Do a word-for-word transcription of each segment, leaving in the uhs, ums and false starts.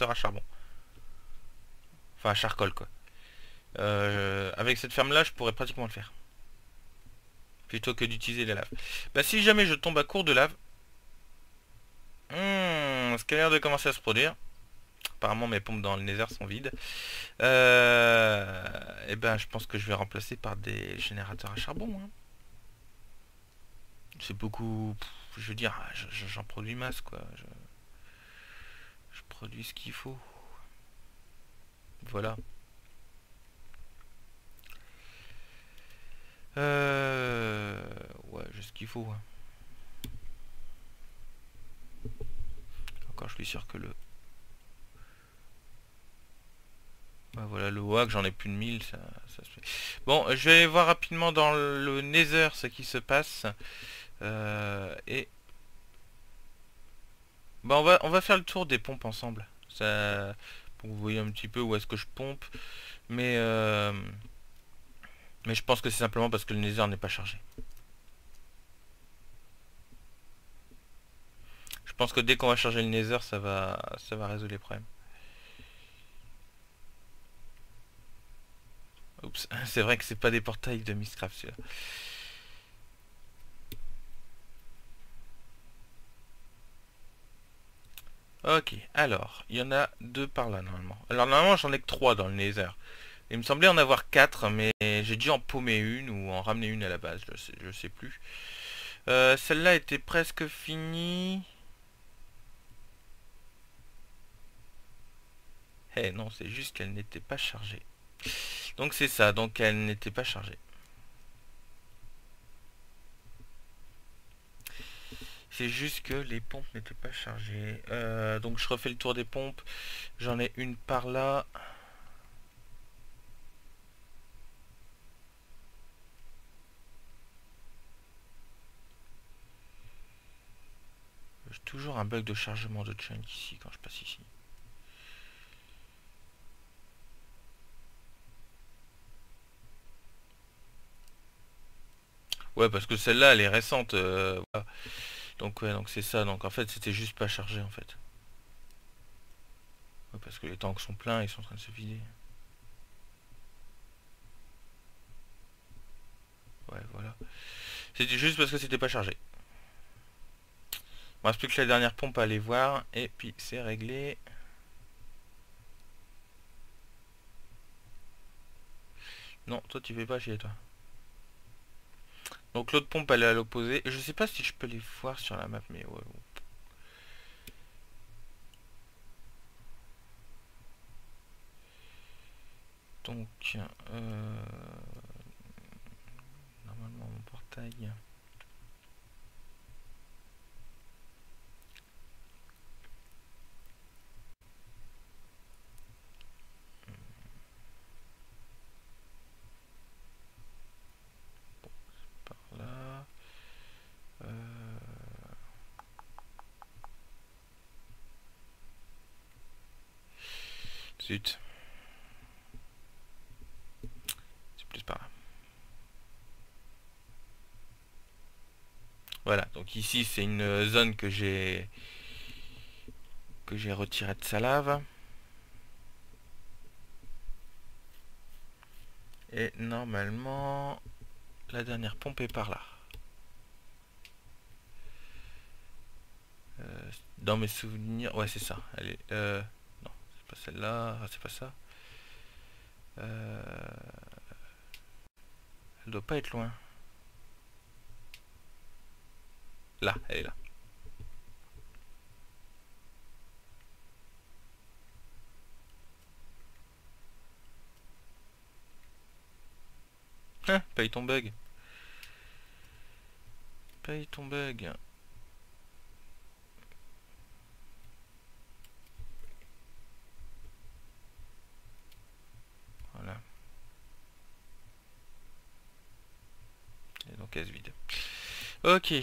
générateur à charbon. Enfin à charcoal quoi. Euh, avec cette ferme là je pourrais pratiquement le faire. Plutôt que d'utiliser la lave. Bah si jamais je tombe à court de lave. Hmm, ce qui a l'air de commencer à se produire. Apparemment mes pompes dans le nether sont vides. Euh, et ben je pense que je vais remplacer par des générateurs à charbon. Hein. C'est beaucoup... Je veux dire, j'en produis masse quoi. Je, je produis ce qu'il faut. Voilà. Euh... Ouais, j'ai ce qu'il faut. Hein. Encore, je suis sûr que le... Ouais, voilà, le W A G, j'en ai plus de mille. Ça, ça se fait. Bon, je vais voir rapidement dans le Nether ce qui se passe. Euh, et... Bah, on va, on va faire le tour des pompes ensemble. Ça... Pour que vous voyez un petit peu où est-ce que je pompe. Mais... Euh... Mais je pense que c'est simplement parce que le Nether n'est pas chargé. Je pense que dès qu'on va charger le Nether, ça va, ça va résoudre les problèmes. Oups, c'est vrai que c'est pas des portails de Mystcraft celui-là. Ok, alors, il y en a deux par là normalement. Alors normalement j'en ai que trois dans le Nether. Il me semblait en avoir quatre, mais j'ai dû en paumer une ou en ramener une à la base, je sais, je sais plus. Euh, Celle-là était presque finie. Eh non, c'est juste qu'elle n'était pas chargée. Donc c'est ça, donc elle n'était pas chargée. C'est juste que les pompes n'étaient pas chargées. Euh, donc je refais le tour des pompes. J'en ai une par là. J'ai toujours un bug de chargement de chunk ici quand je passe ici. Ouais, parce que celle-là, elle est récente. Euh, voilà. Donc ouais, donc c'est ça. Donc en fait, c'était juste pas chargé en fait. Ouais, parce que les tanks sont pleins, ils sont en train de se vider. Ouais, voilà. C'était juste parce que c'était pas chargé. Il me reste plus que la dernière pompe à aller voir. Et puis c'est réglé. Non, toi tu fais pas chier toi. Donc l'autre pompe elle est à l'opposé. Je sais pas si je peux les voir sur la map, mais ouais. Donc, euh, normalement mon portail. Par là. Euh... Zut. C'est plus par là. Voilà, donc ici c'est une zone que j'ai que j'ai retirée de sa lave. Et normalement la dernière pompe est par là. Euh, dans mes souvenirs, ouais c'est ça. Elle est, euh, non, c'est pas celle-là, ah, c'est pas ça. Euh, elle doit pas être loin. Là, elle est là. Hein, paye ton bug. Paye ton bug. Voilà. Et donc elle se vide. Ok.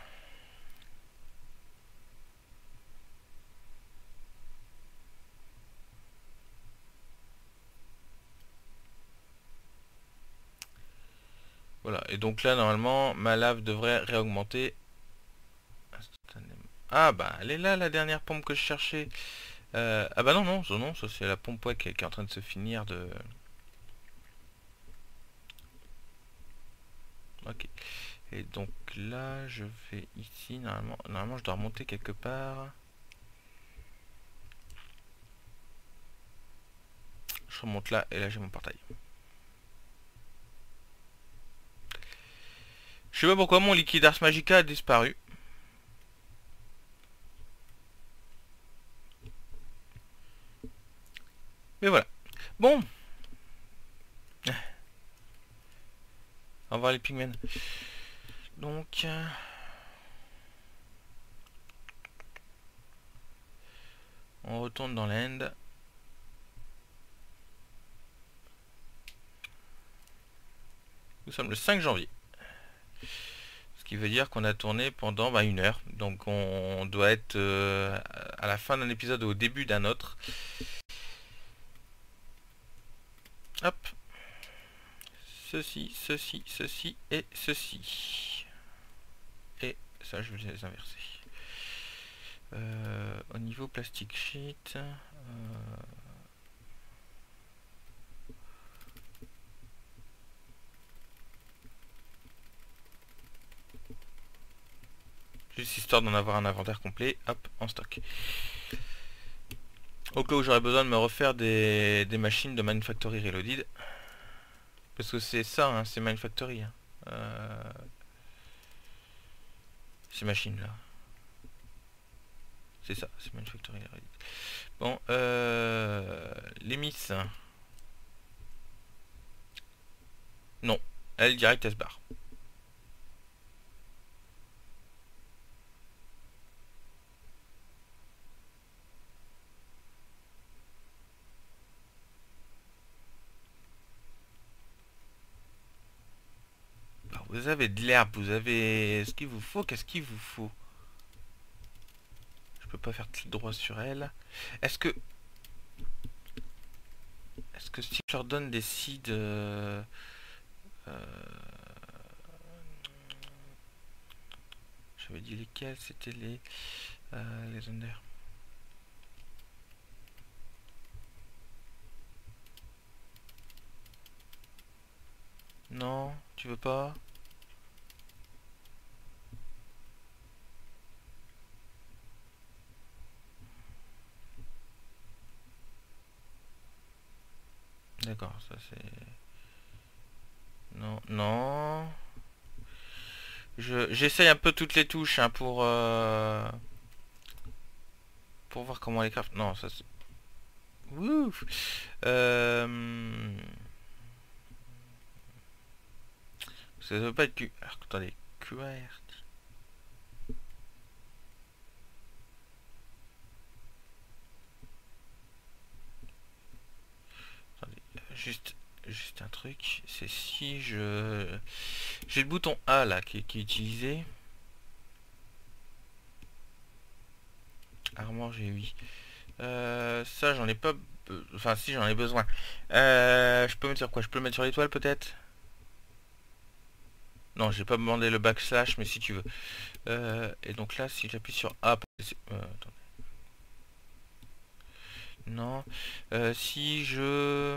Voilà, et donc là normalement ma lave devrait réaugmenter. Ah bah elle est là la dernière pompe que je cherchais. Euh, ah bah non, non, ça, non, ça c'est la pompe ouais, qui, est, qui est en train de se finir de... Ok. Et donc là, je vais ici, normalement, normalement je dois remonter quelque part. Je remonte là, et là j'ai mon portail. Je sais pas pourquoi mon liquide Ars Magica a disparu. Mais voilà. Bon. Au revoir les pigmen. Donc... Euh... on retourne dans l'end. Nous sommes le cinq janvier. Ce qui veut dire qu'on a tourné pendant bah, une heure. Donc on doit être euh, à la fin d'un épisode ou au début d'un autre. Hop. Ceci, ceci, ceci et ceci. Et ça, je vais les inverser. Euh, au niveau plastic sheet... Euh, juste histoire d'en avoir un inventaire complet, hop, en stock. Au cas où j'aurais besoin de me refaire des, des machines de Manufactory Reloaded. Parce que c'est ça, hein, c'est Manufactory. Hein. Euh, ces machines-là. C'est ça, c'est Manufactory Reloaded. Bon, euh, les miss. Non, elle direct S bar. Vous avez de l'herbe, vous avez ce qu'il vous faut, qu'est-ce qu'il vous faut? Je peux pas faire clic droit sur elle. Est-ce que... Est-ce que si je leur donne des seeds... Euh... Euh... J'avais dit lesquels, c'était les... Euh, les under. Non, tu veux pas? D'accord, ça c'est... Non, non... Je j'essaye un peu toutes les touches hein, pour... Euh... Pour voir comment les craft... Non, ça c'est... Ouf euh... Ça veut pas être Q... Alors, attendez, Q A R T. Attendez, juste... Juste un truc, c'est si je... J'ai le bouton A là qui, qui est utilisé. Armor j'ai oui. Euh, ça j'en ai pas... Enfin si j'en ai besoin. Euh, je peux mettre sur quoi? Je peux le mettre sur l'étoile peut-être? Non, j'ai pas demandé le backslash, mais si tu veux. Euh, et donc là, si j'appuie sur A... Euh, attendez. Non. Euh, si je...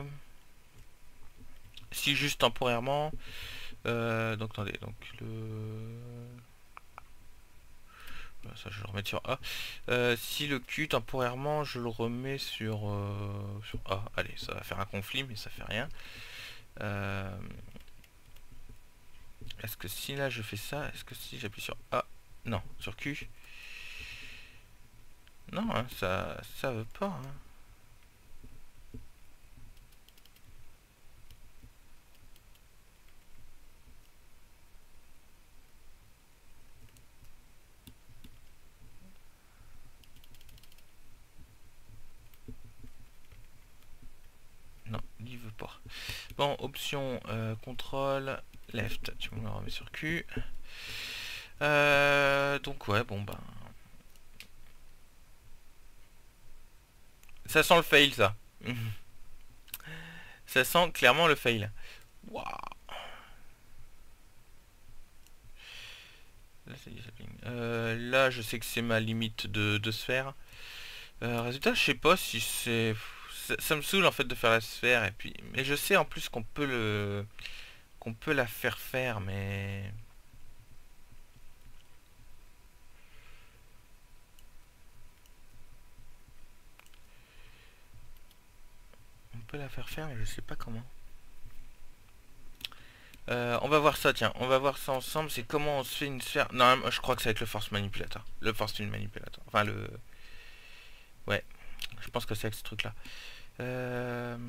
Si juste temporairement... Euh, donc attendez, donc le... Ça je le remets sur A. Euh, si le Q temporairement je le remets sur, euh, sur A. Allez, ça va faire un conflit mais ça fait rien. Euh, est-ce que si là je fais ça, est-ce que si j'appuie sur A, non, sur Q, non, hein, ça ça veut pas. Hein. Non, il veut pas. Bon, option euh, contrôle left, tu me le remets sur Q. Euh, donc ouais, bon ben. Ça sent le fail ça. Ça sent clairement le fail. Waouh. Là, euh, là je sais que c'est ma limite de, de sphère. Euh, résultat, je sais pas si c'est... Ça, ça me saoule en fait de faire la sphère et puis... Mais je sais en plus qu'on peut le... qu'on peut la faire faire, mais... On peut la faire faire, mais je sais pas comment. Euh, on va voir ça, tiens. On va voir ça ensemble. C'est comment on se fait une sphère... Non, je crois que c'est avec le force manipulateur. Le force style manipulateur. Enfin, le... Ouais. Je pense que c'est avec ce truc-là. Euh...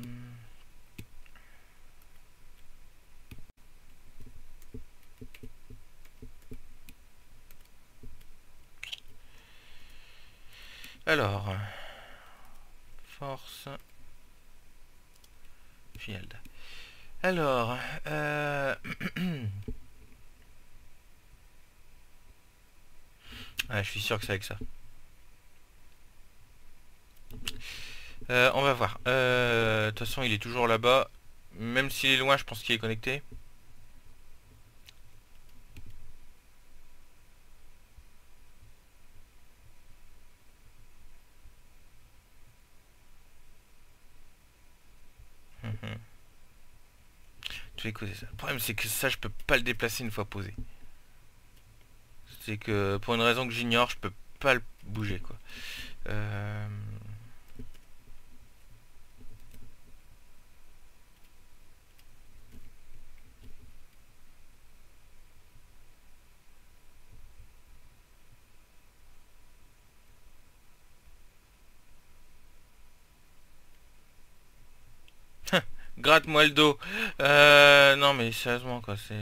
Alors... Force... Field. Alors... Euh... ah, je suis sûr que c'est avec ça. Euh, on va voir. Euh, de toute façon, il est toujours là-bas. Même s'il est loin, je pense qu'il est connecté. Mhm. Tu fais causer ça. Le problème, c'est que ça, je peux pas le déplacer une fois posé. C'est que pour une raison que j'ignore, je peux pas le bouger, quoi. Euh... Gratte-moi le dos. Euh... Non, mais sérieusement, quoi, c'est...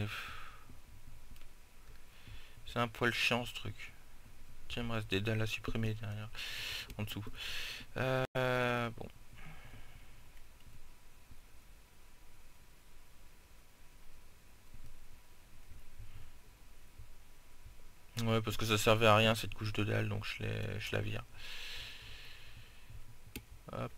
C'est un poil chiant, ce truc. Tiens, il me reste des dalles à supprimer derrière, en dessous. Euh... Bon. Ouais, parce que ça servait à rien, cette couche de dalle, donc je, je la vire. Hop.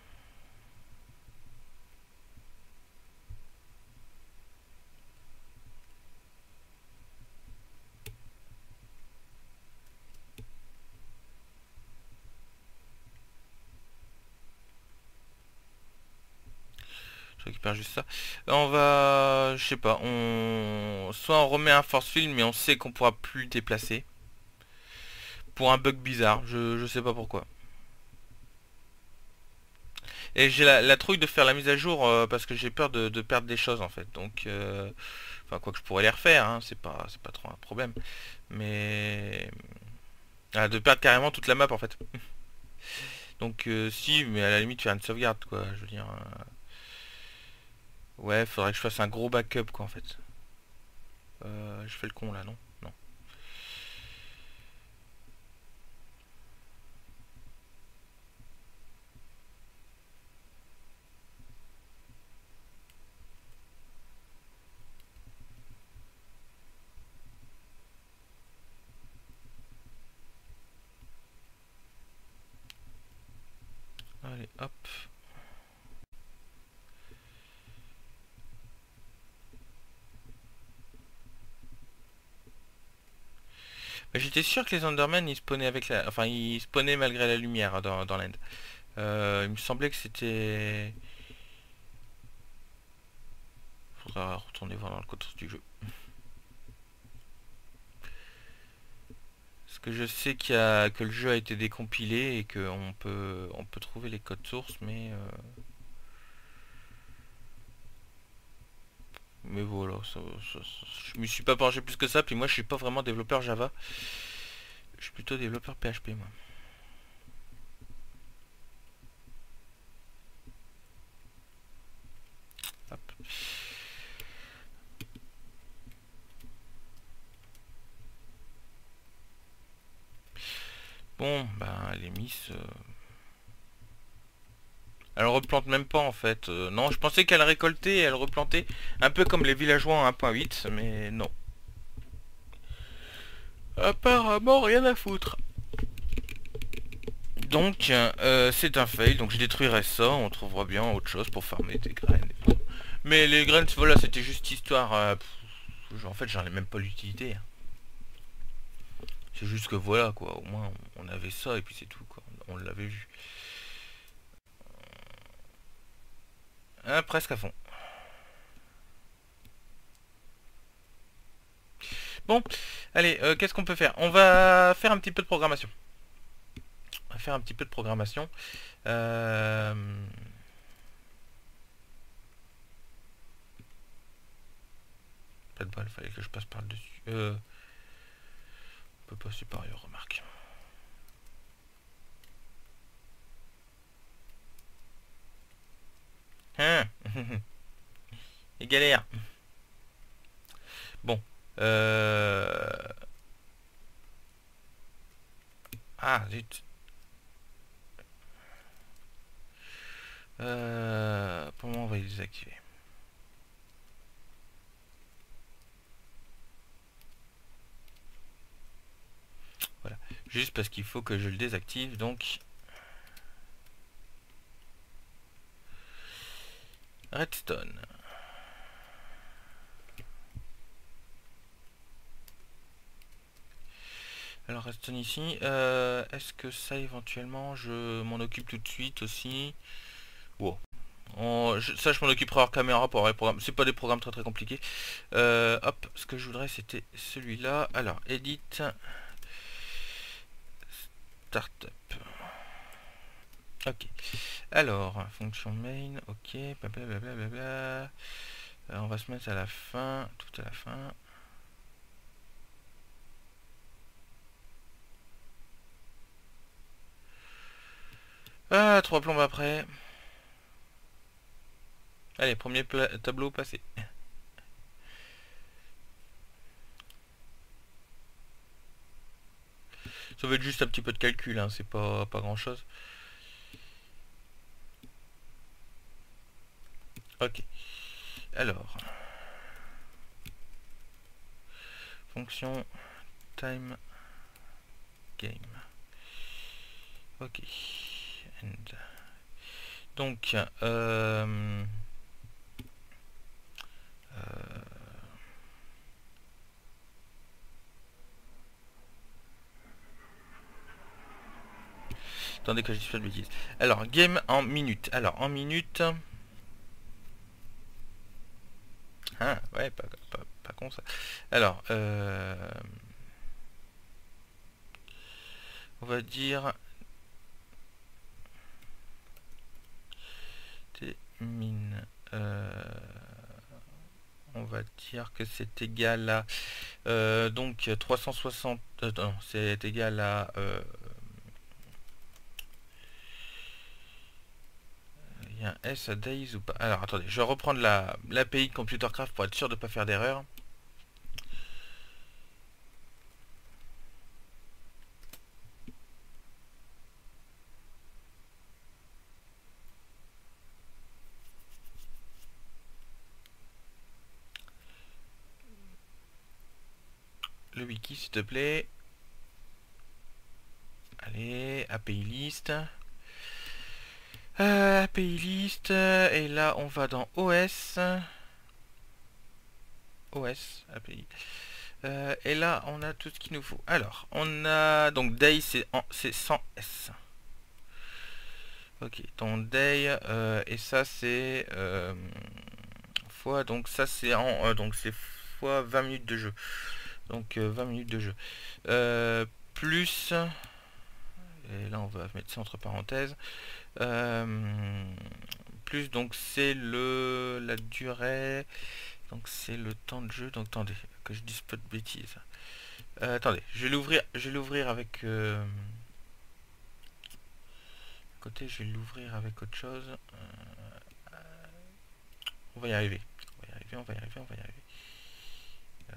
Je récupère juste ça. On va... Je sais pas. On... Soit on remet un force field, mais on sait qu'on pourra plus le déplacer. Pour un bug bizarre. Je, je sais pas pourquoi. Et j'ai la, la trouille de faire la mise à jour euh, parce que j'ai peur de, de perdre des choses en fait. Donc... Euh... Enfin, quoi que je pourrais les refaire. Hein, c'est pas, c'est pas trop un problème. Mais... Ah, de perdre carrément toute la map en fait. Donc euh, si, mais à la limite faire une sauvegarde quoi. Je veux dire... Euh... Ouais, faudrait que je fasse un gros backup quoi en fait. Euh, je fais le con là, non? Non. Allez, hop. Bah, j'étais sûr que les Endermen ils spawnaient avec la... Enfin, ils spawnaient malgré la lumière hein, dans, dans l'end. Euh, il me semblait que c'était... Faudra retourner voir dans le code source du jeu. Parce que je sais qu'il y a... que le jeu a été décompilé et qu'on peut... on peut trouver les codes sources, mais... Euh... Mais voilà, ça, ça, ça, je m'y suis pas penché plus que ça, puis moi je suis pas vraiment développeur Java. Je suis plutôt développeur P H P moi. Hop. Bon, ben les miss... Euh... Elle replante même pas en fait. Euh, non, je pensais qu'elle récoltait et elle replantait. Un peu comme les villageois en un point huit, mais non. Apparemment rien à foutre. Donc, euh, c'est un fail. Donc je détruirai ça. On trouvera bien autre chose pour farmer des graines. Mais les graines, voilà, c'était juste histoire... Euh, pff, en fait, j'en ai même pas l'utilité. C'est juste que voilà, quoi. Au moins, on avait ça et puis c'est tout, quoi. on l'avait vu. Ah, presque à fond. Bon, allez, euh, qu'est-ce qu'on peut faire? On va faire un petit peu de programmation. On va faire un petit peu de programmation. Euh... Pas de bol, fallait que je passe par le dessus. Euh... On peut passer par ailleurs, remarque. Hein. Et galère. Bon. Euh... Ah, zut. Euh... Pour le moment, on va les désactiver. Voilà. Juste parce qu'il faut que je le désactive, donc... Redstone. Alors Redstone ici. Euh, Est-ce que ça éventuellement je m'en occupe tout de suite aussi? Wow. On, je, ça je m'en occuperai hors caméra pour les programmes. C'est pas des programmes très très compliqués. Euh, hop, ce que je voudrais c'était celui-là. Alors, edit. Startup. Ok. Alors, fonction main, ok, blablabla. Euh, on va se mettre à la fin, tout à la fin. Ah, trois plombes après. Allez, premier tableau passé. Ça va être juste un petit peu de calcul, hein, c'est pas, pas grand chose. Ok. Alors. Fonction time game. Ok. And. Donc, euh, euh, attendez que je dise pas de bêtises. Alors, game en minutes. Alors, en minutes. Ah, ouais, pas, pas, pas con ça. Alors, euh, on va dire. Mine. Euh, on va dire que c'est égal à. Euh, donc, trois cent soixante. Euh, non, c'est égal à. Euh, Il y a un S à days ou pas? Alors attendez, je vais reprendre la l'A P I de Computercraft pour être sûr de ne pas faire d'erreur. Le wiki s'il te plaît. Allez, A P I list. Euh, A P I list. Et là on va dans O S. O S, A P I. Euh, et là on a tout ce qu'il nous faut. Alors, on a donc day c'est sans S. Ok, ton day euh, et ça c'est euh, fois donc ça c'est en euh, donc c'est fois vingt minutes de jeu. Donc euh, vingt minutes de jeu. Euh, plus et là on va mettre ça entre parenthèses. Euh, plus donc c'est le la durée. Donc c'est le temps de jeu. Donc attendez que je dise pas de bêtises. Euh, attendez, je vais l'ouvrir. Je vais l'ouvrir avec. Euh, côté, je vais l'ouvrir avec autre chose. Euh, on va y arriver. On va y arriver. On va y arriver. On va y arriver. Euh,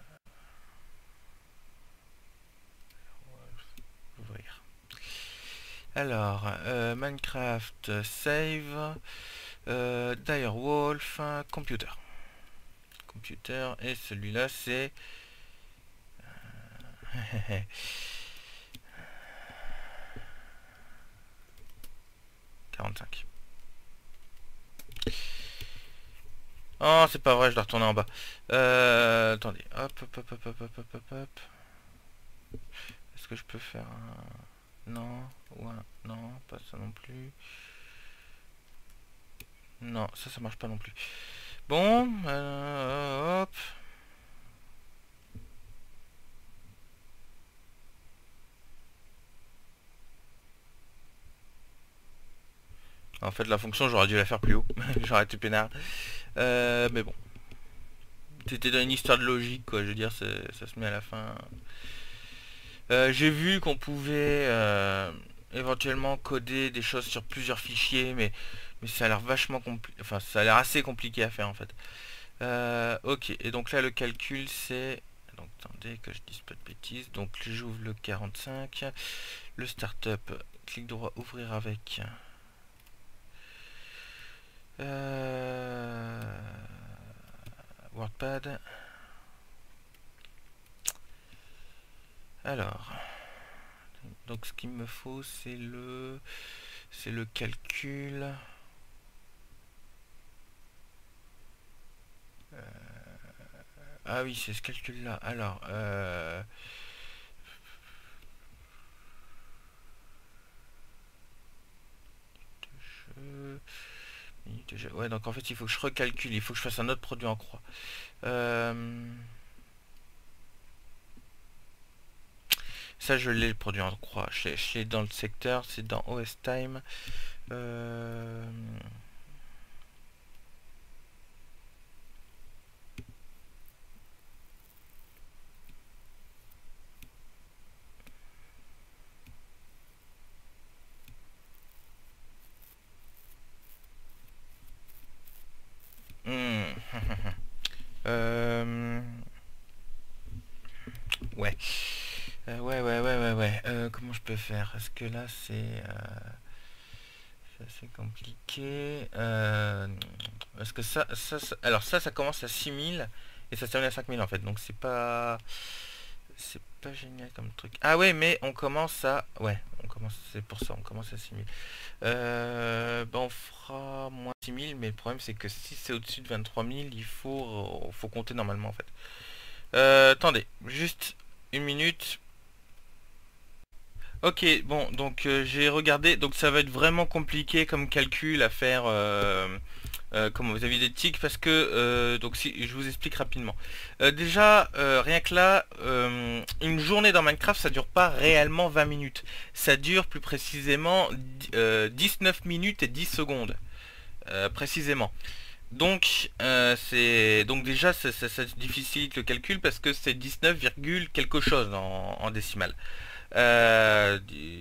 ouvrir. Alors, euh, Minecraft save. Euh, Direwolf computer. Computer et celui-là c'est. quarante-cinq. Oh, c'est pas vrai, je dois retourner en bas. Euh, attendez, hop, hop, hop, hop, hop, hop, hop, hop. Est-ce que je peux faire un... Non, ou un, non, pas ça non plus. Non, ça, ça marche pas non plus. Bon, euh, hop. En fait, la fonction, j'aurais dû la faire plus haut. J'aurais été peinard. Euh, mais bon. C'était dans une histoire de logique, quoi. Je veux dire, ça se met à la fin. Euh, J'ai vu qu'on pouvait euh, éventuellement coder des choses sur plusieurs fichiers, mais, mais ça a l'air vachement compliqué. Enfin, ça a l'air assez compliqué à faire, en fait. Euh, ok, et donc là, le calcul, c'est... Donc, attendez que je dise pas de bêtises. Donc, j'ouvre le quarante-cinq. Le startup, clic droit, ouvrir avec... Euh, WordPad. Alors, donc ce qu'il me faut, c'est le, c'est le calcul. Euh, ah oui, c'est ce calcul-là. Alors, euh, je, ouais, donc en fait, il faut que je recalcule. Il faut que je fasse un autre produit en croix. Euh, ça, je l'ai le produit en croix. Je l'ai dans le secteur. C'est dans O S Time. Euh, hmm. euh, ouais. Euh, ouais, ouais, ouais, ouais, ouais. Euh, comment je peux faire? Est-ce que là, c'est... Euh, c'est assez compliqué. Euh, parce que ça, ça, ça- alors ça, ça commence à six mille et ça se termine à cinq mille en fait. Donc c'est pas... C'est pas génial comme truc. Ah ouais, mais on commence à... Ouais, on commence... C'est pour ça, on commence à six mille. Euh, ben on fera moins six mille, mais le problème c'est que si c'est au-dessus de vingt-trois mille, il faut, faut compter normalement en fait. Euh, attendez, juste une minute. Ok, bon, donc euh, j'ai regardé, donc ça va être vraiment compliqué comme calcul à faire, euh, euh, comme vous avez des tics, parce que, euh, donc si je vous explique rapidement. Euh, déjà, euh, rien que là, euh, une journée dans Minecraft, ça dure pas réellement vingt minutes. Ça dure plus précisément euh, dix-neuf minutes et dix secondes, euh, précisément. Donc, euh, c'est donc déjà ça, ça, ça difficilite le calcul parce que c'est dix-neuf, quelque chose en, en décimale. Euh,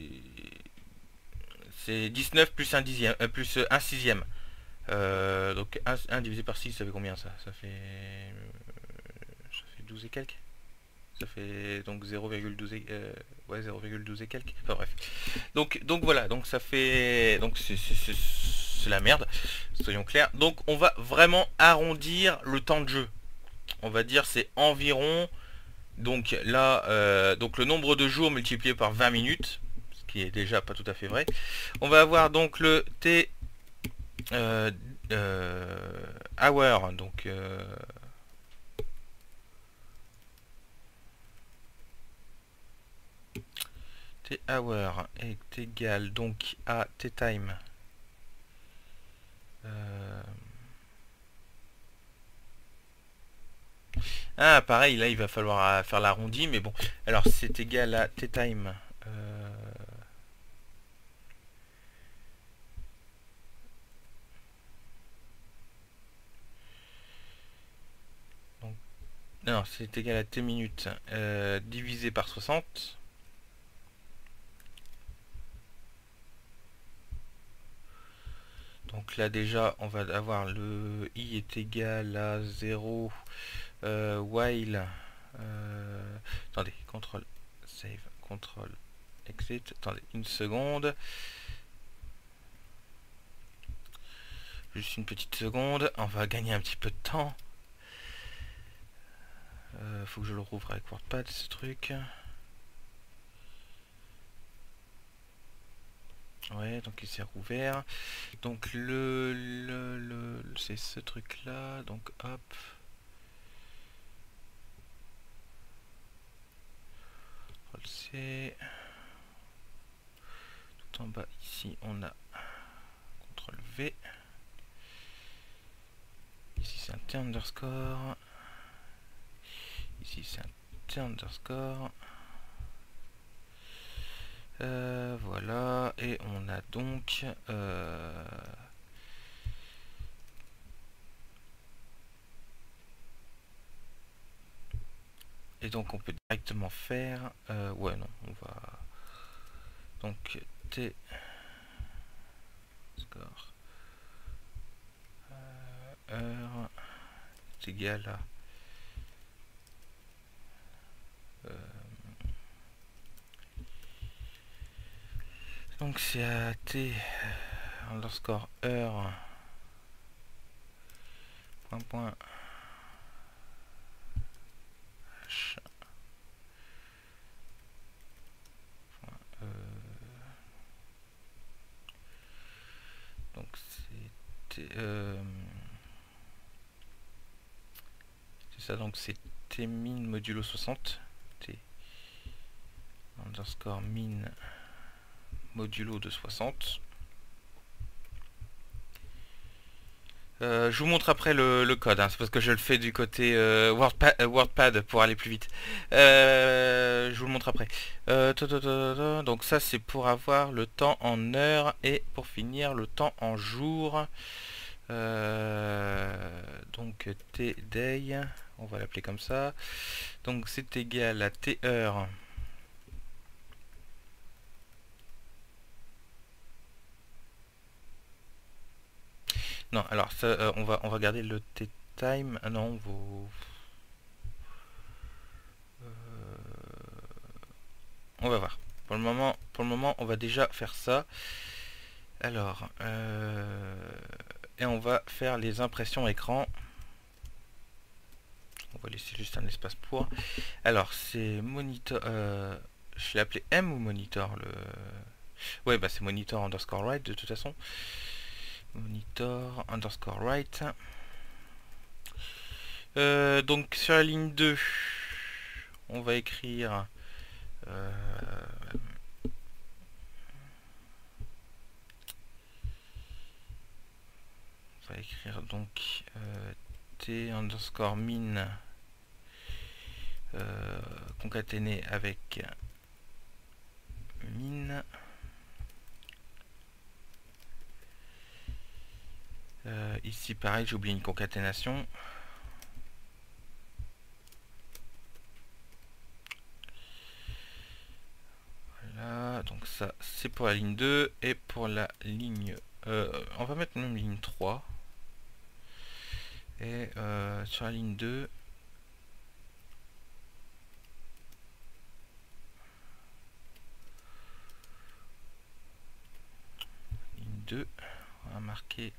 c'est dix-neuf plus un dixième, euh, plus un sixième. Euh, donc un, un divisé par six, ça fait combien ça? Ça fait, ça fait douze et quelques. Ça fait donc zéro virgule douze et, euh, ouais, zéro virgule douze et quelques. Enfin bref. Donc, donc voilà, donc ça fait... Donc c'est la merde, soyons clairs. Donc on va vraiment arrondir le temps de jeu. On va dire c'est environ... Donc là, euh, donc le nombre de jours multiplié par vingt minutes, ce qui est déjà pas tout à fait vrai. On va avoir donc le T euh, euh, hour, donc euh, T hour est égal donc à T time. Euh, Ah, pareil, là il va falloir euh, faire l'arrondi, mais bon. Alors c'est égal à T time. Euh, donc, non, c'est égal à T minutes euh, divisé par soixante. Donc là déjà on va avoir le i est égal à zéro euh, while euh, attendez, contrôle save, contrôle exit, attendez une seconde, juste une petite seconde, on va gagner un petit peu de temps. Euh, faut que je le rouvre avec WordPad ce truc. Ouais, donc il s'est rouvert. Donc le, le, le c'est ce truc là, donc hop. C. tout en bas ici on a contrôle V. Ici c'est un T underscore. Ici c'est un T underscore. Euh, voilà, et on a donc euh, et donc on peut directement faire euh, ouais non on va donc T score euh, heure est égal à euh, donc c'est à T underscore heure point point H point, euh, donc c'est euh, c'est ça, donc c'est T min modulo soixante, T underscore min modulo de soixante. Euh, je vous montre après le, le code, hein, c'est parce que je le fais du côté euh, WordPad, euh, WordPad pour aller plus vite. Euh, je vous le montre après. Euh, ta, ta, ta, ta, donc ça c'est pour avoir le temps en heure et pour finir le temps en jour. Euh, donc T day, on va l'appeler comme ça. Donc c'est égal à T heure. Non, alors ça, euh, on va on va garder le T time. Ah non, vous. Euh, on va voir. Pour le moment, pour le moment, on va déjà faire ça. Alors, euh, et on va faire les impressions écran. On va laisser juste un espace pour. Alors, c'est monitor. Euh, je l'ai appelé M ou monitor le. Ouais, bah c'est monitor underscore write de toute façon. Monitor underscore write. Euh, donc sur la ligne deux, on va écrire. Euh, on va écrire donc euh, T underscore min euh, concaténé avec min. Euh, ici pareil, j'ai oublié une concaténation. Voilà, donc ça c'est pour la ligne deux et pour la ligne euh, on va mettre même ligne trois. Et euh, sur la ligne deux, ligne deux, on va marquer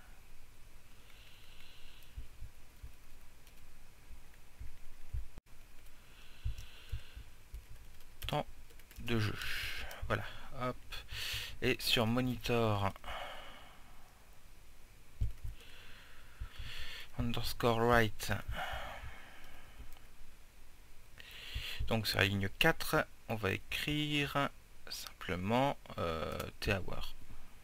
temps de jeu. Voilà, hop. Et sur monitor underscore write, donc sur la ligne quatre, on va écrire simplement euh, T hour.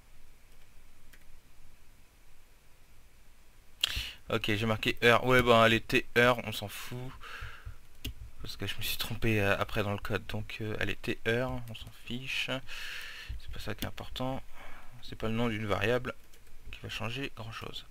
Ok, j'ai marqué heure. Ouais, ben allez, T heure, on s'en fout. Parce que je me suis trompé euh, après dans le code. Donc, euh, allez, T heure, on s'en fiche. C'est pas ça qui est important. C'est pas le nom d'une variable qui va changer grand chose.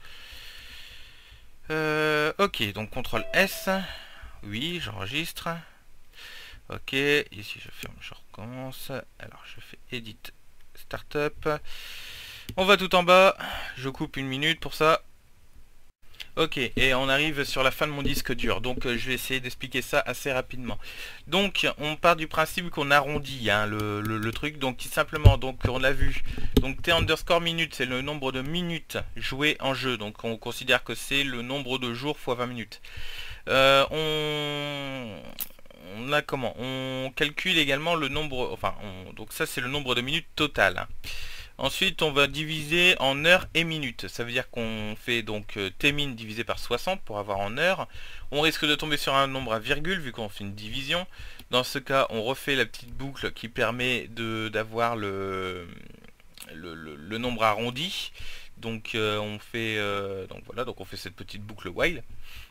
Euh, ok, donc contrôle S. Oui, j'enregistre. Ok, ici je ferme, je recommence. Alors, je fais Edit Startup. On va tout en bas. Je coupe une minute pour ça. Ok, et on arrive sur la fin de mon disque dur, donc euh, je vais essayer d'expliquer ça assez rapidement. Donc on part du principe qu'on arrondit hein, le, le, le truc, donc simplement, donc on l'a vu, donc T underscore minute, c'est le nombre de minutes jouées en jeu, donc on considère que c'est le nombre de jours fois vingt minutes. Euh, on... on a comment? On calcule également le nombre, enfin, on, donc ça c'est le nombre de minutes total. Hein. Ensuite, on va diviser en heures et minutes. Ça veut dire qu'on fait donc euh, T min divisé par soixante pour avoir en heures. On risque de tomber sur un nombre à virgule vu qu'on fait une division. Dans ce cas, on refait la petite boucle qui permet de d'avoir le, le, le, le nombre arrondi. Donc euh, on fait euh, donc voilà, donc on fait cette petite boucle while.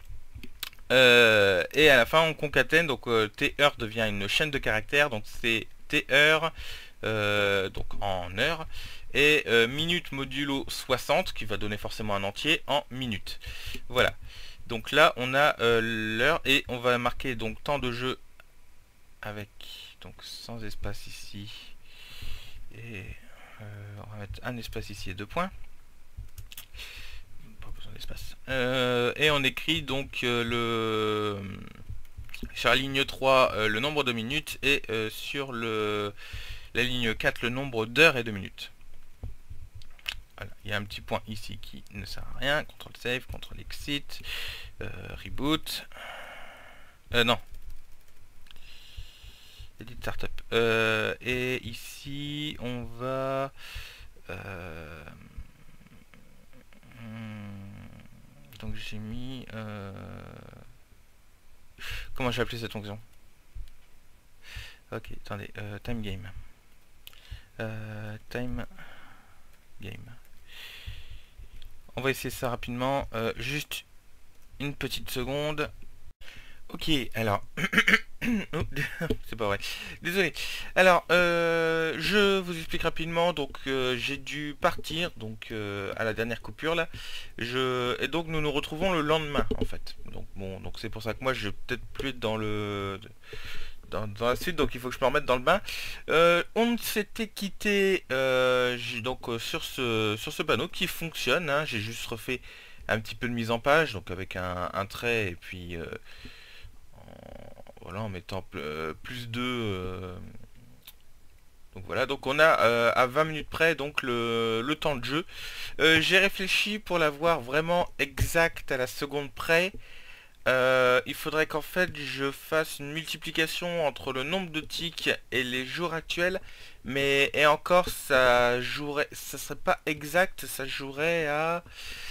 Euh, et à la fin on concatène, donc euh, T-heure devient une chaîne de caractères, donc c'est T-heure euh, donc en heure, et euh, minute modulo soixante qui va donner forcément un entier en minutes. Voilà, donc là on a euh, l'heure, et on va marquer donc temps de jeu avec donc sans espace ici, et euh, on va mettre un espace ici et deux points. Pas besoin d'espace. Euh, et on écrit donc euh, le sur la ligne trois euh, le nombre de minutes, et euh, sur le la ligne quatre le nombre d'heures et de minutes. Voilà, il y a un petit point ici qui ne sert à rien. contrôle save, contrôle exit, euh, reboot. Euh, non. Edit startup. Euh, et ici, on va. Euh, donc j'ai mis. Euh, comment j'ai appelé cette fonction? Ok, attendez. Euh, time game. Euh, time game. On va essayer ça rapidement. Euh, juste une petite seconde. Ok, alors. Oh, c'est pas vrai. Désolé. Alors, euh, je vous explique rapidement. Donc, euh, j'ai dû partir donc euh, à la dernière coupure là. Je et donc nous nous retrouvons le lendemain en fait. Donc bon, donc c'est pour ça que moi je vais peut-être plus être dans le dans, dans la suite. Donc il faut que je me remette dans le bain. Euh, on s'était quitté euh, donc euh, sur ce sur ce panneau qui fonctionne. Hein. J'ai juste refait un petit peu de mise en page, donc avec un, un trait et puis euh, voilà, en mettant euh, plus de euh, donc voilà, donc on a euh, à vingt minutes près donc le, le temps de jeu. Euh, j'ai réfléchi pour l'avoir vraiment exact à la seconde près. Euh, il faudrait qu'en fait je fasse une multiplication entre le nombre de ticks et les jours actuels, mais et encore ça jouerait, ça serait pas exact, ça jouerait à,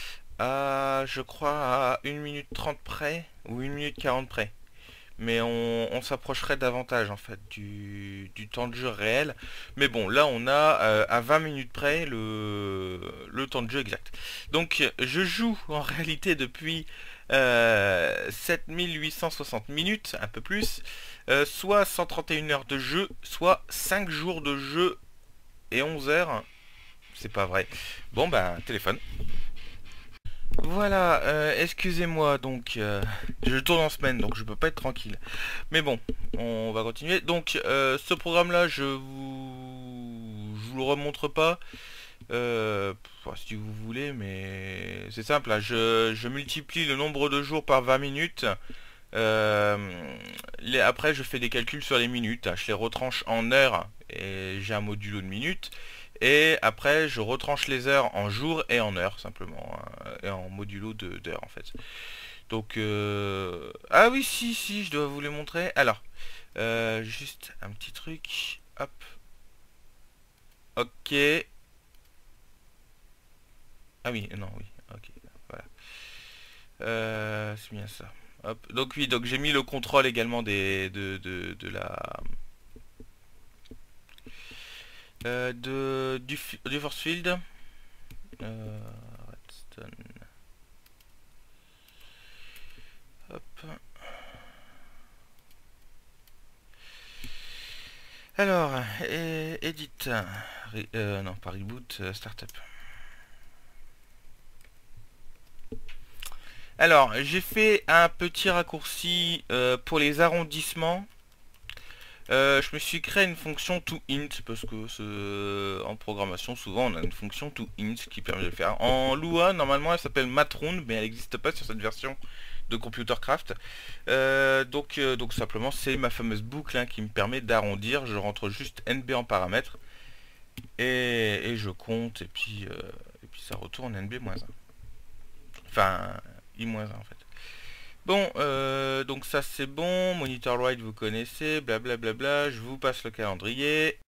à je crois à une minute trente près ou une minute quarante près. Mais on, on s'approcherait davantage en fait du, du temps de jeu réel. Mais bon, là on a euh, à vingt minutes près le, le temps de jeu exact. Donc je joue en réalité depuis euh, sept mille huit cent soixante minutes, un peu plus, euh, soit cent trente et une heures de jeu, soit cinq jours de jeu et onze heures. C'est pas vrai. Bon bah, téléphone. Voilà, euh, excusez-moi, donc euh, je tourne en semaine, donc je peux pas être tranquille. Mais bon, on va continuer. Donc, euh, ce programme-là, je vous, je vous le remontre pas, euh, pff, si vous voulez, mais c'est simple. Là, je, je multiplie le nombre de jours par vingt minutes. Euh, les, après, je fais des calculs sur les minutes. Je les retranche en heures et j'ai un modulo de minutes. Et après, je retranche les heures en jours et en heures, simplement. Hein, et en modulo d'heures, en fait. Donc, euh... ah oui, si, si, je dois vous les montrer. Alors, euh, juste un petit truc. Hop. Ok. Ah oui, non, oui. Ok, voilà. Euh, c'est bien ça. Hop. Donc oui, donc j'ai mis le contrôle également des, de, de, de la... Euh, de, du, du force field. Euh, redstone. Hop. Alors, et, edit. Re, euh, non, pas reboot, euh, startup. Alors, j'ai fait un petit raccourci euh, pour les arrondissements. Euh, je me suis créé une fonction toInt parce que euh, en programmation souvent on a une fonction toInt qui permet de le faire. En Lua normalement elle s'appelle matroon mais elle n'existe pas sur cette version de Computercraft. Euh, donc, euh, donc simplement c'est ma fameuse boucle hein, qui me permet d'arrondir. Je rentre juste N B en paramètres et, et je compte et puis, euh, et puis ça retourne N B moins un. Enfin I moins un en fait. Bon, euh, donc ça c'est bon, monitor write vous connaissez, blablabla, bla bla, je vous passe le calendrier,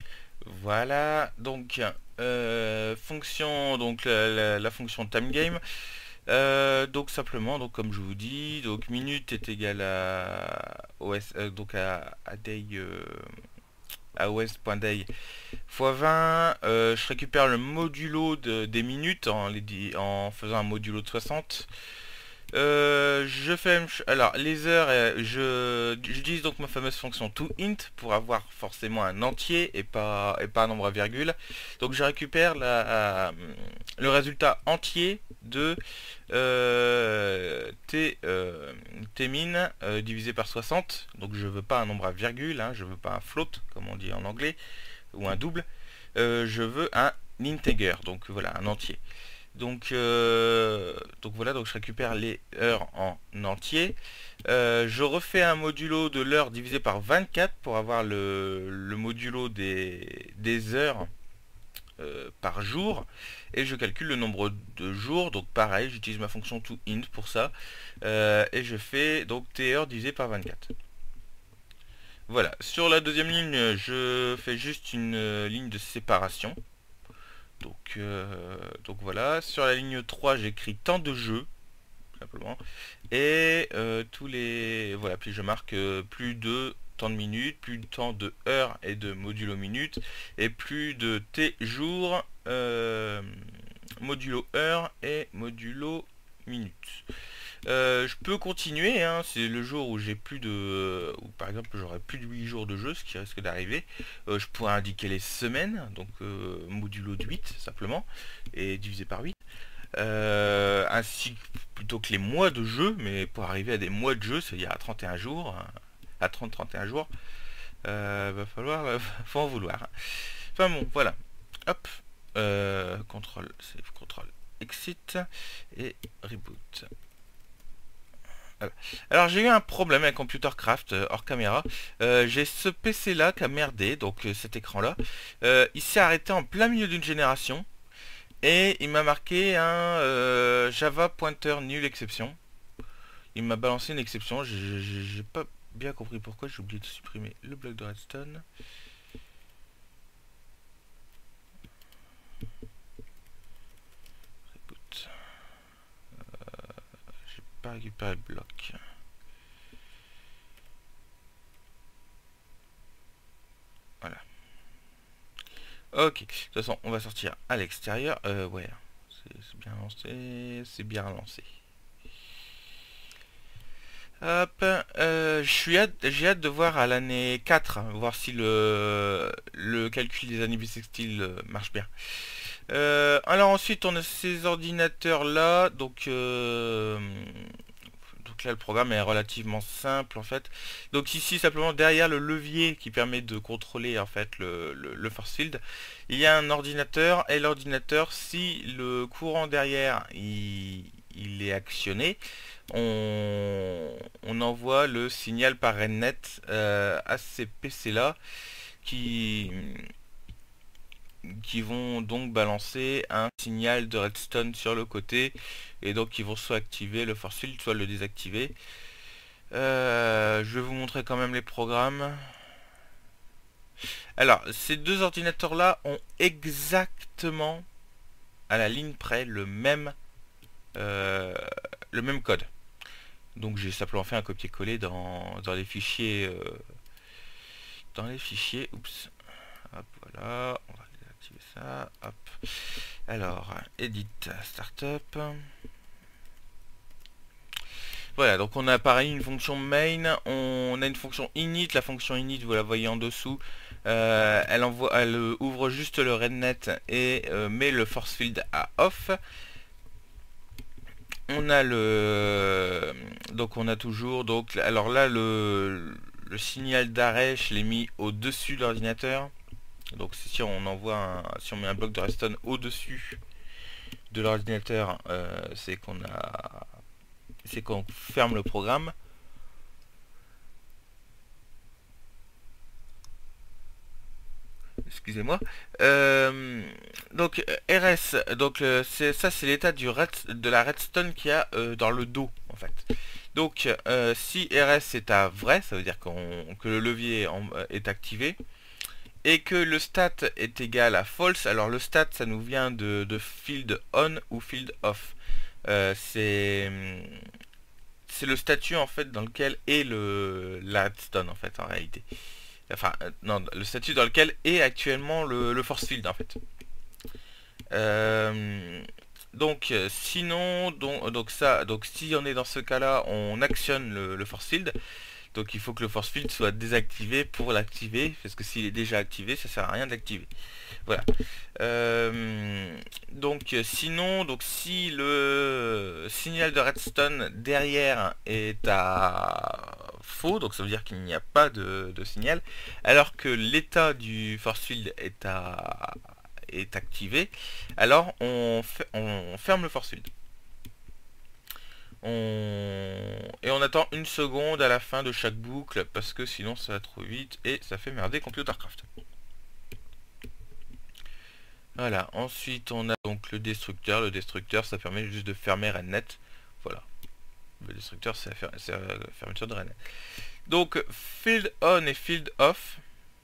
voilà, donc, euh, fonction, donc la, la, la fonction time game, Euh, donc simplement, donc comme je vous dis, donc minute est égal à O S, euh, donc à, à day, euh, à os.day fois vingt. Euh, je récupère le modulo de, des minutes en, les, di- en faisant un modulo de soixante. Euh, je fais alors les heures, euh, je j'utilise donc ma fameuse fonction toInt pour avoir forcément un entier et pas et pas un nombre à virgule. Donc je récupère la, euh, le résultat entier de euh, t euh, tmin euh, divisé par soixante. Donc je veux pas un nombre à virgule, hein, je veux pas un float comme on dit en anglais ou un double. Euh, je veux un integer, donc voilà un entier. Donc, euh, donc voilà, donc je récupère les heures en entier. Euh, je refais un modulo de l'heure divisé par vingt-quatre pour avoir le, le modulo des, des heures euh, par jour. Et je calcule le nombre de jours. Donc pareil, j'utilise ma fonction toInt pour ça. Euh, et je fais donc t heures divisé par vingt-quatre. Voilà, sur la deuxième ligne, je fais juste une euh, ligne de séparation. Donc, euh, donc voilà, sur la ligne trois j'écris temps de jeu simplement et euh, tous les voilà, puis je marque euh, plus de temps de minutes, plus de temps de heures et de modulo minutes et plus de t jours, euh, modulo heures et modulo minutes. Euh, je peux continuer, hein, c'est le jour où j'ai plus de... ou par exemple j'aurai plus de huit jours de jeu, ce qui risque d'arriver. Euh, je pourrais indiquer les semaines, donc euh, modulo de huit simplement, et divisé par huit. Euh, ainsi plutôt que les mois de jeu, mais pour arriver à des mois de jeu, c'est-à-dire à trente et un jours, hein, à trente trente et un jours, euh, va falloir... Euh, faut en vouloir. Enfin bon, voilà. Hop. Euh, contrôle, save, contrôle, exit, et reboot. Alors j'ai eu un problème avec Computercraft euh, hors caméra. Euh, j'ai ce P C là qui a merdé, donc euh, cet écran là. Euh, il s'est arrêté en plein milieu d'une génération et il m'a marqué un euh, Java pointer nulle exception. Il m'a balancé une exception. J'ai j'ai pas bien compris pourquoi. J'ai oublié de supprimer le bloc de redstone. Reboot. Euh, j'ai pas récupéré le bloc. Voilà. Ok, de toute façon, on va sortir à l'extérieur. Euh, ouais, c'est bien lancé, c'est bien lancé. Hop, euh, je suis hâte, j'ai hâte de voir à l'année quatre, hein, voir si le, le calcul des années bissextiles euh, marche bien. Euh, alors ensuite, on a ces ordinateurs là, donc euh, donc là le programme est relativement simple en fait. Donc ici simplement derrière le levier qui permet de contrôler en fait le, le, le force field, il y a un ordinateur et l'ordinateur, si le courant derrière il, il est actionné, on, on envoie le signal par RedNet euh, à ces P C là qui qui vont donc balancer un signal de redstone sur le côté et donc ils vont soit activer le force field soit le désactiver. Euh, je vais vous montrer quand même les programmes. Alors ces deux ordinateurs là ont exactement à la ligne près le même euh, le même code. Donc j'ai simplement fait un copier-coller dans, dans les fichiers euh, dans les fichiers. Oups. Hop, voilà, on va désactiver ça. Hop. Alors, edit startup. Voilà, donc on a pareil une fonction main, on a une fonction init, la fonction init vous la voyez en dessous, euh, elle, envoie, elle ouvre juste le rednet et euh, met le force field à off. On a le donc on a toujours donc alors là le, le signal d'arrêt je l'ai mis au dessus de l'ordinateur. Donc si on envoie un, si on met un bloc de redstone au dessus de l'ordinateur, euh, c'est qu'on a c'est qu'on ferme le programme. Excusez-moi. Euh, donc R S, donc euh, c'est ça, c'est l'état du red, de la redstone qu'il y a euh, dans le dos en fait. Donc euh, si R S est à vrai, ça veut dire qu'on que le levier en, euh, est activé et que le stat est égal à false. Alors le stat ça nous vient de, de field on ou field off. Euh, c'est c'est le statut en fait dans lequel est le la redstone en fait en réalité. Enfin euh, non, le statut dans lequel est actuellement le, le force field en fait. Euh, donc euh, sinon donc, donc ça donc si on est dans ce cas-là, on actionne le, le force field. Donc il faut que le force field soit désactivé pour l'activer, parce que s'il est déjà activé, ça sert à rien de l'activer. Voilà. Euh, donc sinon, donc si le signal de redstone derrière est à faux, donc ça veut dire qu'il n'y a pas de, de signal, alors que l'état du force field est à est activé, alors on, fait, on ferme le force field. On... Et on attend une seconde à la fin de chaque boucle parce que sinon ça va trop vite et ça fait merder Computercraft. Voilà, ensuite on a donc le destructeur. Le destructeur ça permet juste de fermer RedNet. Voilà, le destructeur c'est la, fer... la fermeture de RedNet. Donc field on et field off.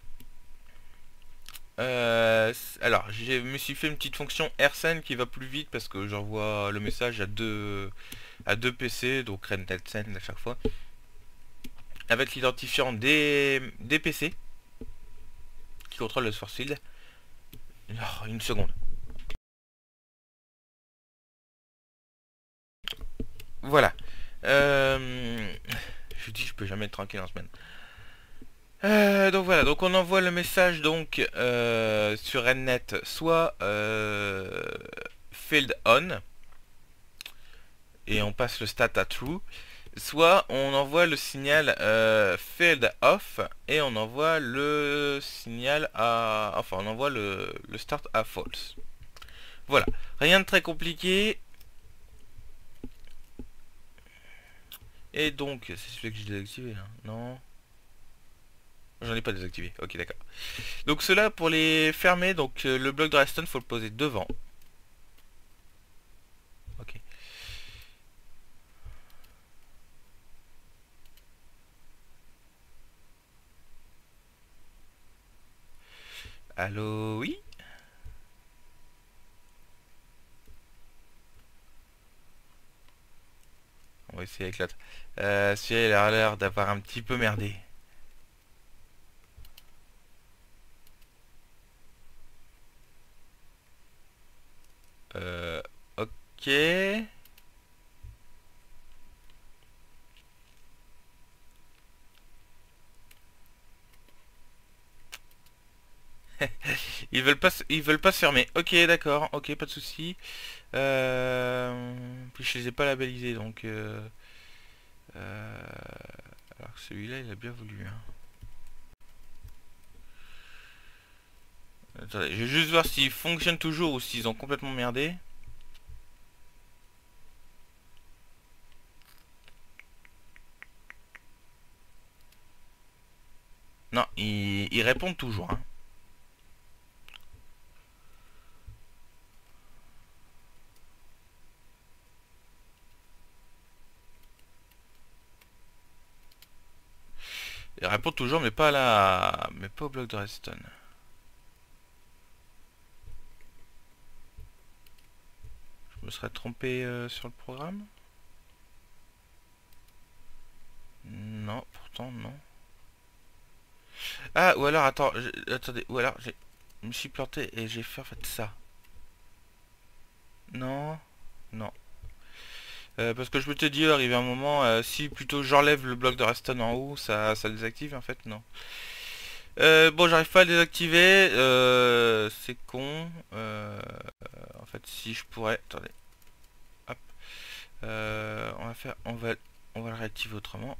Euh, alors je me suis fait une petite fonction rsend qui va plus vite parce que j'envoie le message à deux à deux P C, donc RedNet send à chaque fois, avec l'identifiant des, des P C qui contrôle le force field. Oh, une seconde. Voilà. Euh, je dis je peux jamais être tranquille en semaine. Euh, donc voilà, donc on envoie le message donc euh, sur RedNet, soit euh, field on et on passe le stat à true, soit on envoie le signal euh, field off et on envoie le signal à enfin on envoie le, le start à false. Voilà, rien de très compliqué. Et donc c'est celui que j'ai désactivé hein. Non, j'en ai pas désactivé, ok d'accord. Donc cela pour les fermer, donc euh, le bloc de redstone faut le poser devant. Ok. Allô, oui. On va essayer avec l'autre. Euh, celui-là, il a l'air d'avoir un petit peu merdé. Euh, ok. Ils veulent pas, ils veulent pas se fermer. Ok, d'accord. Ok, pas de souci. Euh, puis je les ai pas labellisés, donc. Euh, euh, alors que celui-là, il a bien voulu. Hein. Attendez, je vais juste voir s'ils fonctionnent toujours ou s'ils ont complètement merdé. Non, ils, ils répondent toujours. Hein. Ils répondent toujours, mais pas à la, mais pas au bloc de redstone. Je me serais trompé euh, sur le programme? Non, pourtant non. Ah, ou alors, attends, je- attendez, ou alors, j'ai- je me suis planté et j'ai fait en fait ça. Non, non. Euh, parce que je m'étais dit, arrivé un moment, euh, si plutôt j'enlève le bloc de redstone en haut, ça, ça le désactive, en fait, non. Euh, bon, j'arrive pas à le désactiver, euh, c'est con. Euh, en fait, si je pourrais, attendez, hop, euh, on va faire, on va, on va le réactiver autrement.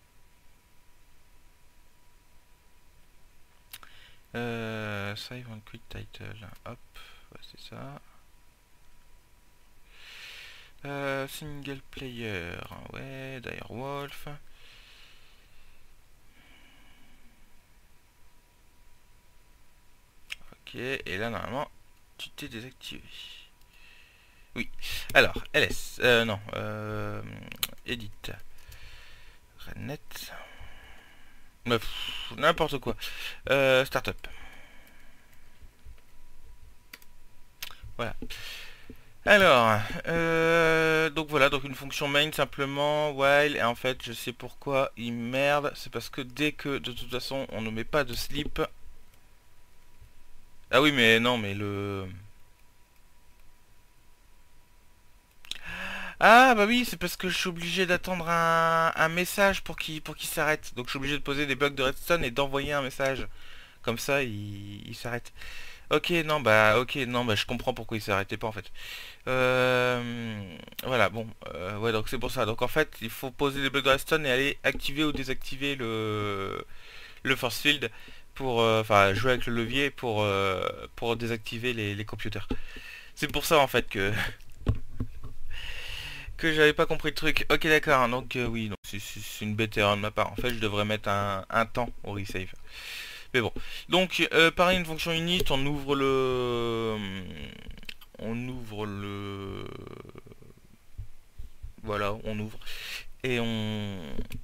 Euh, save on quick title, hop, ouais, c'est ça. Euh, single player, ouais, Direwolf. Ok, et là normalement, tu t'es désactivé. Oui. Alors, L S, euh, non, euh, edit, RedNet, n'importe quoi. Euh, startup. Voilà. Alors, euh, Euh, donc voilà, donc une fonction main simplement, while, et en fait je sais pourquoi il merde, c'est parce que dès que de toute façon on ne met pas de sleep... Ah oui mais non mais le... Ah bah oui, c'est parce que je suis obligé d'attendre un, un message pour qu'il pour qu'il s'arrête. Donc je suis obligé de poser des blocs de redstone et d'envoyer un message. Comme ça il, il s'arrête. Ok non bah ok non bah je comprends pourquoi il s'arrêtait pas en fait. Euh, voilà, bon, euh, ouais, donc c'est pour ça. Donc en fait, il faut poser des blocs de redstone et aller activer ou désactiver le, le force field pour, euh, enfin, jouer avec le levier pour, euh, pour désactiver les, les computers. C'est pour ça en fait que, que j'avais pas compris le truc. Ok, d'accord, hein, donc euh, oui, donc c'est c'est une bête erreur de ma part. En fait, je devrais mettre un, un temps au resave. Mais bon, donc euh, pareil, une fonction init, on ouvre le, on ouvre le, voilà, on ouvre et on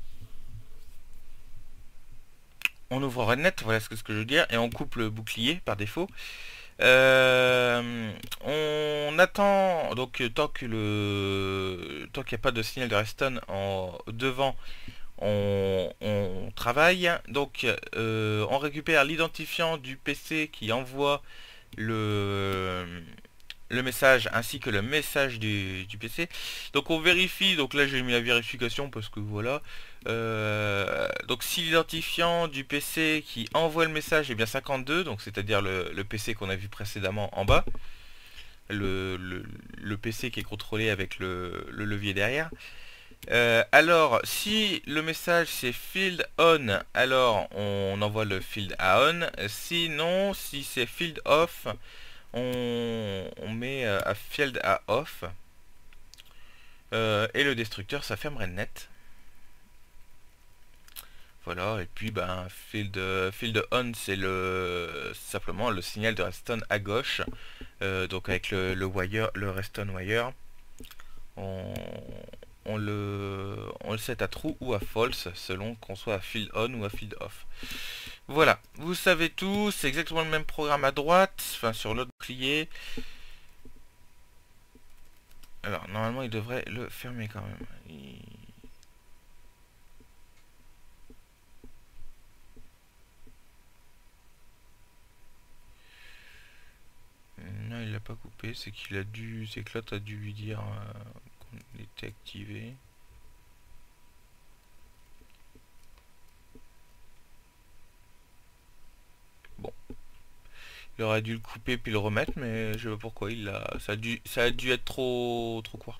on ouvre RedNet, voilà ce que, ce que je veux dire, et on coupe le bouclier par défaut. Euh, on attend donc tant que le tant qu'il n'y a pas de signal de redstone en devant, on, on travaille. Donc euh, on récupère l'identifiant du P C qui envoie le le message ainsi que le message du, du P C. Donc on vérifie, donc là j'ai mis la vérification parce que voilà. Euh, donc si l'identifiant du P C qui envoie le message est bien cinquante-deux, donc c'est-à-dire le, le P C qu'on a vu précédemment en bas, le, le, le P C qui est contrôlé avec le, le levier derrière. Euh, alors si le message c'est field on, alors on envoie le field à on. Sinon si c'est field off, on, on met euh, à field à off. Euh, et le destructeur ça ferme RedNet. Voilà, et puis ben field, field on c'est le simplement le signal de redstone à gauche. Euh, donc avec le, le wire, le redstone wire, on, on le on le set à true ou à false selon qu'on soit à field on ou à field off. Voilà, vous savez tout, c'est exactement le même programme à droite, enfin sur l'autre bouclier. Alors normalement il devrait le fermer quand même. Il... Non, il l'a pas coupé, c'est qu'il a dû, c'est que l'autre a dû lui dire euh, qu'on était activé. Bon, il aurait dû le couper puis le remettre, mais je sais pas pourquoi il l'a. Ça a dû, ça a dû être trop, trop quoi.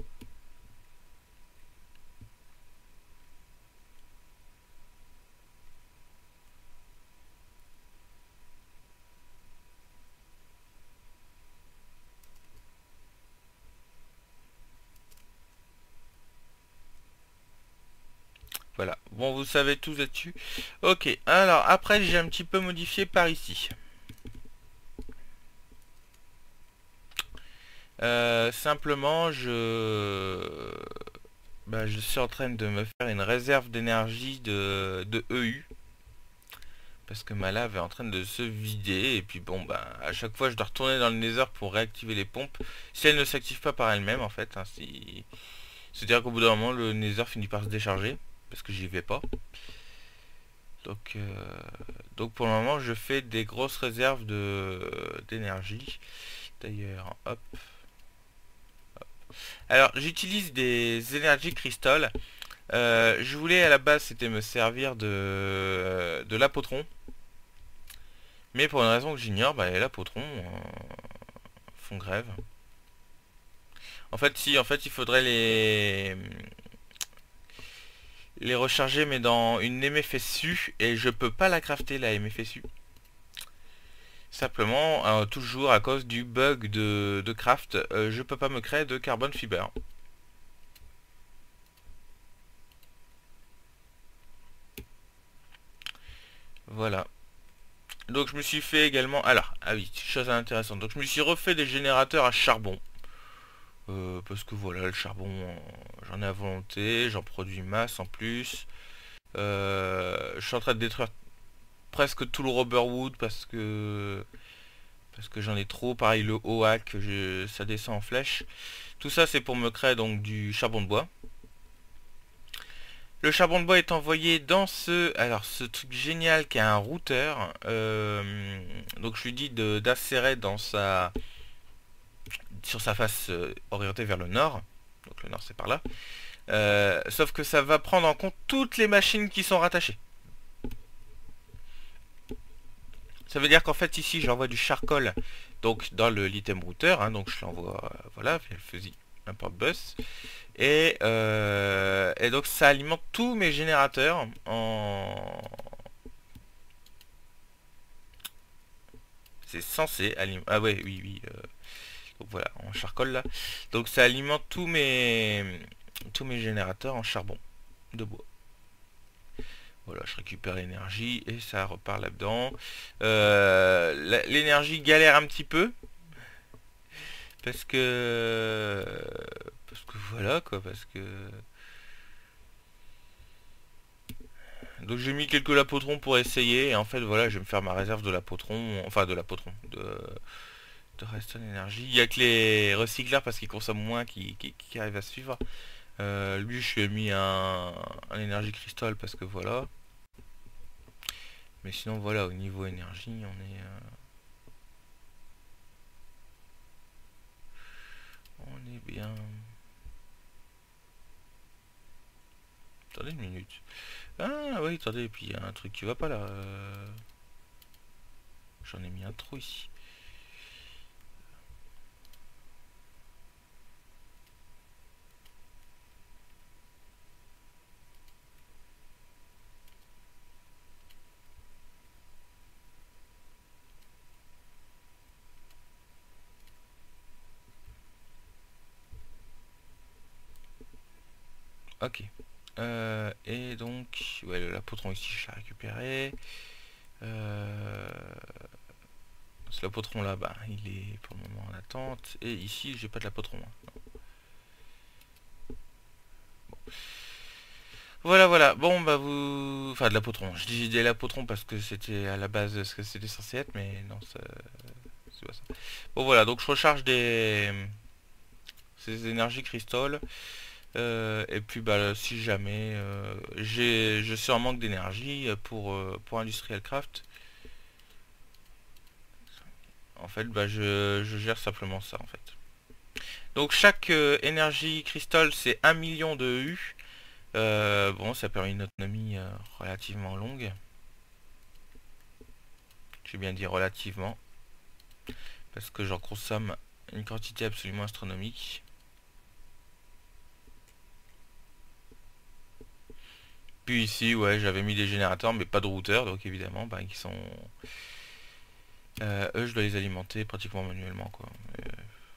Voilà. Bon, vous savez tout là-dessus. Ok. Alors après, j'ai un petit peu modifié par ici. Euh, simplement, je, bah, je suis en train de me faire une réserve d'énergie de, de E U. Parce que ma lave est en train de se vider. Et puis bon, bah, à chaque fois, je dois retourner dans le Nether pour réactiver les pompes. Si elles ne s'activent pas par elles-mêmes, en fait. Hein, si... C'est-à-dire qu'au bout d'un moment, le Nether finit par se décharger. Parce que j'y vais pas. Donc, euh, donc pour le moment, je fais des grosses réserves de d'énergie. D'ailleurs, hop. Alors, j'utilise des énergies cristals. Euh, je voulais à la base, c'était me servir de, de l'apotron. Mais pour une raison que j'ignore, bah, les apotrons euh, font grève. En fait, si, en fait, il faudrait les les recharger, mais dans une M F S U, et je peux pas la crafter, la M F S U. Simplement, euh, toujours à cause du bug de, de craft, euh, je peux pas me créer de carbone fiber. Voilà. Donc je me suis fait également... Alors, ah oui, chose intéressante. Donc je me suis refait des générateurs à charbon. Euh, parce que voilà, le charbon, euh, j'en ai à volonté, j'en produis masse en plus. Euh, je suis en train de détruire presque tout le rubber wood parce que... parce que j'en ai trop. Pareil, le O A C, je, ça descend en flèche. Tout ça, c'est pour me créer donc du charbon de bois. Le charbon de bois est envoyé dans ce, alors ce truc génial qui a un routeur. Euh, donc je lui dis de d'insérer dans sa, sur sa face euh, orientée vers le nord. Donc le nord c'est par là. Euh, sauf que ça va prendre en compte toutes les machines qui sont rattachées. Ça veut dire qu'en fait ici j'envoie du charcoal donc dans le l'item router, hein, donc je l'envoie, euh, voilà, fusil import bus. Et, euh, et donc ça alimente tous mes générateurs en... C'est censé alimenter... Ah ouais, oui, oui. Euh... Donc voilà, en charcoal là. Donc ça alimente tous mes... tous mes générateurs en charbon de bois. Voilà, je récupère l'énergie et ça repart là-dedans. Euh, l'énergie galère un petit peu. Parce que... Parce que voilà quoi, parce que... Donc j'ai mis quelques lapotrons pour essayer. Et en fait voilà, je vais me faire ma réserve de lapotron. Enfin de lapotron. De, de redstone énergie. Il n'y a que les recycleurs parce qu'ils consomment moins qui, qui, qui arrivent à suivre. Euh, lui je lui ai mis un, un énergie cristal parce que voilà. Mais sinon voilà, au niveau énergie on est... Euh... On est bien... Attendez une minute. Ah oui, attendez, et puis il y a un truc qui va pas là. Euh... J'en ai mis un trou ici. Ok. Euh, et donc, ouais, le lapotron ici, je l'ai récupéré. Euh, ce lapotron là, bah, il est pour le moment en attente. Et ici, j'ai pas de lapotron. Hein. Bon. Voilà, voilà. Bon, bah vous... Enfin, de lapotron. Je dis des lapotrons parce que c'était à la base ce que c'était censé être, mais non, ça... c'est pas ça. Bon, voilà. Donc, je recharge des... ces énergies cristal. Euh, et puis bah si jamais euh, j'ai je suis en manque d'énergie pour euh, pour Industrial Craft, en fait bah je, je gère simplement ça en fait. Donc chaque euh, énergie cristal c'est un million de U. Euh, bon, ça permet une autonomie euh, relativement longue. J'ai bien dit relativement parce que j'en consomme une quantité absolument astronomique. Puis ici, ouais, j'avais mis des générateurs, mais pas de routeur, donc évidemment, bah, qui sont... Euh, eux, je dois les alimenter pratiquement manuellement, quoi. Mais,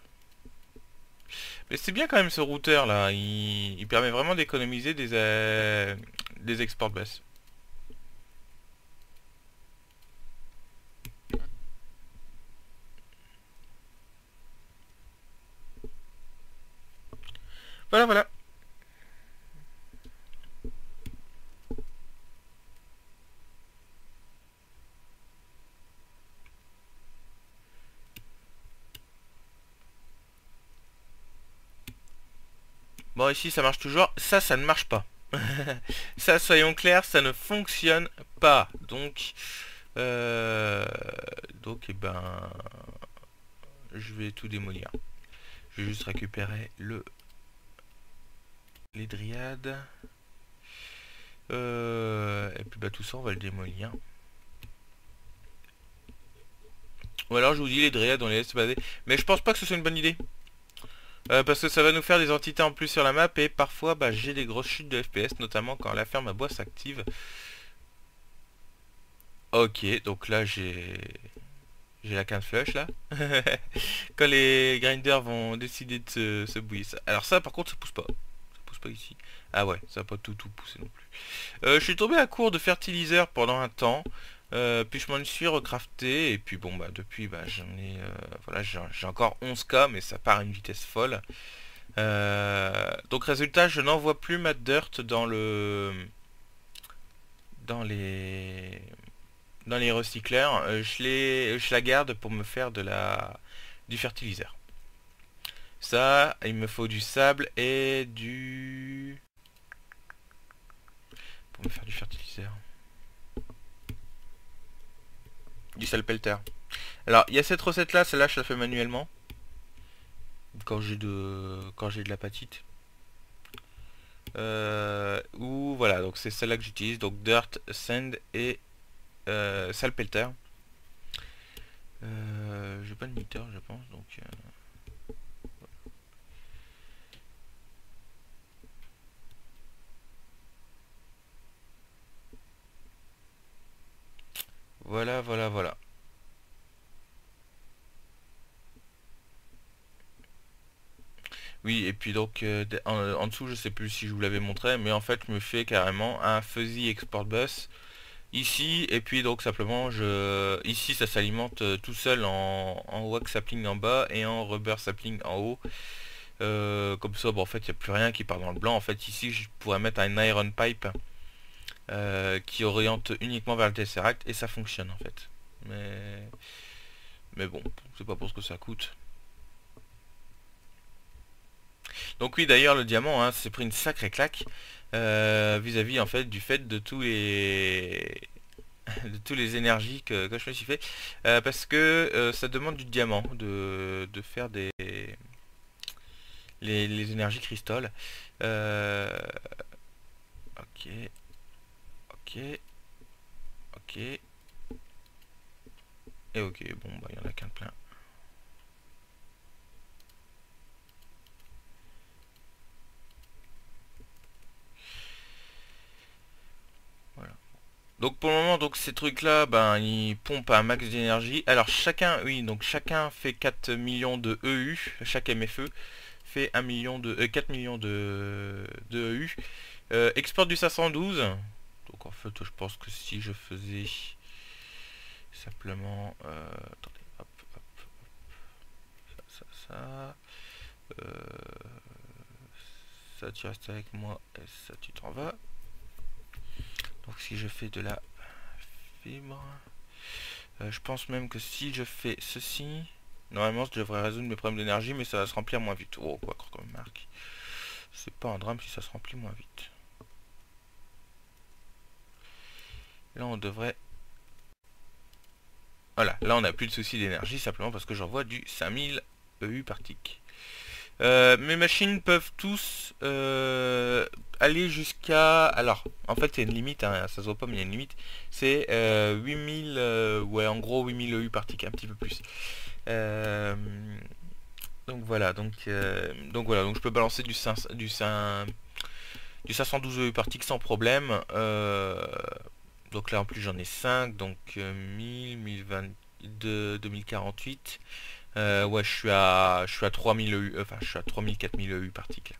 mais c'est bien quand même ce routeur, là. Il, il permet vraiment d'économiser des, euh, des export bus. Voilà, voilà. Bon, ici, ça marche toujours. Ça, ça ne marche pas. Ça, soyons clairs, ça ne fonctionne pas. Donc, euh, donc, eh ben, je vais tout démolir. Je vais juste récupérer le les dryades. Euh, et puis, bah, tout ça, on va le démolir. Ou alors, je vous dis, les dryades, on les laisse baser. Mais je pense pas que ce soit une bonne idée. Euh, parce que ça va nous faire des entités en plus sur la map et parfois bah, j'ai des grosses chutes de F P S, notamment quand la ferme à bois s'active. Ok, donc là j'ai j'ai la canne flush là. Quand les grinders vont décider de se, se bouillir. Alors ça par contre ça pousse pas. Ça pousse pas ici. Ah ouais, ça va pas tout tout pousser non plus. Euh, je suis tombé à court de fertiliseur pendant un temps. Euh, puis je m'en suis recrafté et puis bon bah depuis bah j'en ai euh, voilà j'ai encore onze K mais ça part à une vitesse folle. Euh, donc résultat je n'envoie plus ma dirt dans le dans les dans les recycleurs, euh, je, les, je la garde pour me faire de la du fertiliseur. Ça, il me faut du sable et du... Pour me faire du fertiliseur. Du salpelter. Alors, il y a cette recette-là, celle-là, je la fais manuellement. Quand j'ai de quand j'ai de l'apatite. Euh, ou voilà, donc c'est celle-là que j'utilise. Donc dirt, sand et euh, salpelter. Euh, j'ai pas de meter, je pense, donc... Euh... Voilà, voilà, voilà. Oui, et puis donc euh, en, en dessous, je sais plus si je vous l'avais montré, mais en fait, je me fais carrément un fuzzy export bus ici, et puis donc simplement, je ici, ça s'alimente euh, tout seul en, en wax sapling en bas et en rubber sapling en haut. Euh, comme ça, bon, en fait, il n'y a plus rien qui part dans le blanc. En fait, ici, je pourrais mettre un iron pipe euh, qui oriente uniquement vers le tesseract et ça fonctionne en fait. Mais mais bon, c'est pas pour ce que ça coûte. Donc oui, d'ailleurs, le diamant, hein, s'est pris une sacrée claque euh, vis-à-vis en fait du fait de tous les de tous les énergies que, que je me suis fait euh, parce que euh, ça demande du diamant de, de faire des les, les énergies cristal. Euh, ok, ok, ok et ok. Bon, bah il y en a qu'un plein. Voilà. Donc pour le moment, donc ces trucs-là, ben ils pompent un max d'énergie. Alors chacun, oui, donc chacun fait quatre millions de E U. Chaque M F E fait un million de, euh, quatre millions de, de E U. Euh, exporte du cinq cent douze. Donc en fait, je pense que si je faisais simplement, euh, attendez, hop, hop, hop, ça, ça, ça, euh, ça tu restes avec moi et ça tu t'en vas. Donc si je fais de la fibre, euh, je pense même que si je fais ceci, normalement je devrais résoudre mes problèmes d'énergie, mais ça va se remplir moins vite. Oh, quoi, comme marque. C'est pas un drame si ça se remplit moins vite. Là on devrait... Voilà, là on n'a plus de soucis d'énergie simplement parce que j'envoie du cinq mille E U par tick. Euh, mes machines peuvent tous euh, aller jusqu'à... Alors, en fait, il y a une limite, hein, ça se voit pas, mais il y a une limite. C'est euh, huit mille, euh, ouais, en gros huit mille E U par tick, un petit peu plus. Euh, donc voilà, donc, euh, donc voilà, donc je peux balancer du, cinq, du, cinq, du cinq cent douze E U par tick sans problème. Euh, donc là, en plus, j'en ai cinq, donc euh, mille, mille vingt-deux, deux mille quarante-huit. Euh, ouais, je suis à, je suis à trois mille E U, enfin, je suis à trois mille, quatre mille E U par tick.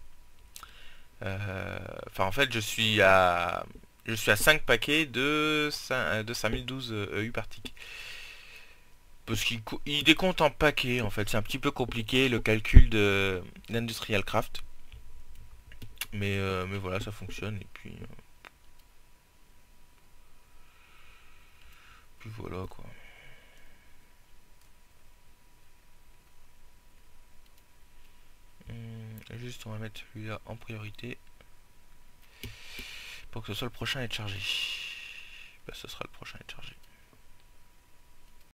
Euh, enfin, en fait, je suis à, je suis à cinq paquets de, cinq, de cinq mille douze E U par tick. Parce qu'il il décompte en paquets, en fait. C'est un petit peu compliqué le calcul de l'Industrial Craft. Mais, euh, mais voilà, ça fonctionne. Et puis, euh, puis voilà, quoi. Hum, juste, on va mettre celui-là en priorité. Pour que ce soit le prochain à être chargé. Bah, ce sera le prochain à être chargé.